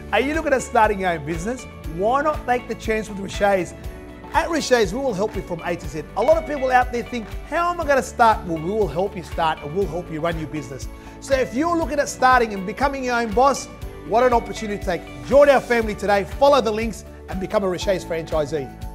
Are you looking at starting your own business? Why not take the chance with RASHAYS? At RASHAYS, we will help you from A to Z. A lot of people out there think, how am I going to start? Well, we will help you start and we'll help you run your business. So if you're looking at starting and becoming your own boss, what an opportunity to take. Join our family today, follow the links and become a RASHAYS franchisee.